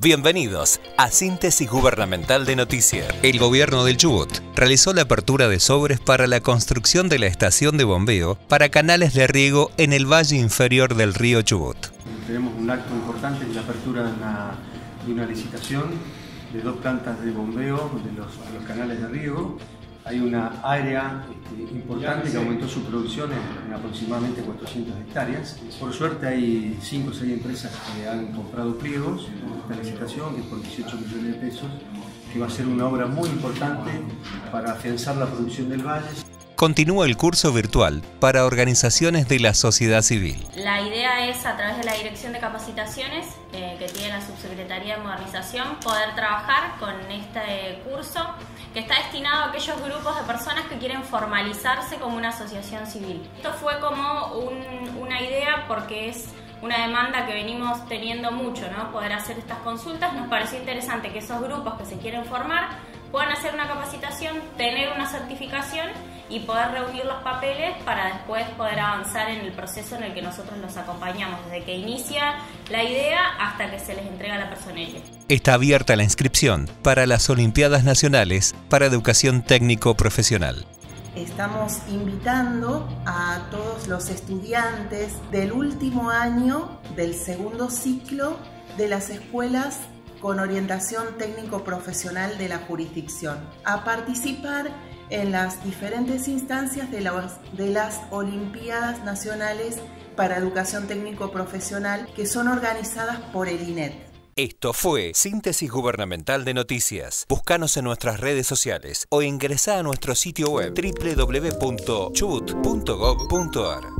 Bienvenidos a Síntesis Gubernamental de Noticias. El gobierno del Chubut realizó la apertura de sobres para la construcción de la estación de bombeo para canales de riego en el valle inferior del río Chubut. Tenemos un acto importante en la apertura de una licitación de 2 plantas de bombeo a los canales de riego. Hay una área importante que aumentó su producción en aproximadamente 400 hectáreas. Por suerte hay 5 o 6 empresas que han comprado pliegos en esta licitación, que es por 18 millones de pesos, que va a ser una obra muy importante para afianzar la producción del valle. Continúa el curso virtual para organizaciones de la sociedad civil. La idea es, a través de la Dirección de Capacitaciones que tiene la Subsecretaría de Modernización, poder trabajar con este curso que está destinado a aquellos grupos de personas que quieren formalizarse como una asociación civil. Esto fue como una idea porque es una demanda que venimos teniendo mucho, ¿no? Poder hacer estas consultas. Nos pareció interesante que esos grupos que se quieren formar puedan hacer una capacitación, tener una certificación y poder reunir los papeles para después poder avanzar en el proceso en el que nosotros los acompañamos, desde que inicia la idea hasta que se les entrega la personería. Está abierta la inscripción para las Olimpiadas Nacionales para Educación Técnico Profesional. Estamos invitando a todos los estudiantes del último año del segundo ciclo de las escuelas con orientación técnico-profesional de la jurisdicción a participar en las diferentes instancias de las Olimpiadas Nacionales para Educación Técnico-Profesional que son organizadas por el INET. Esto fue Síntesis Gubernamental de Noticias. Búscanos en nuestras redes sociales o ingresá a nuestro sitio web www.chubut.gov.ar.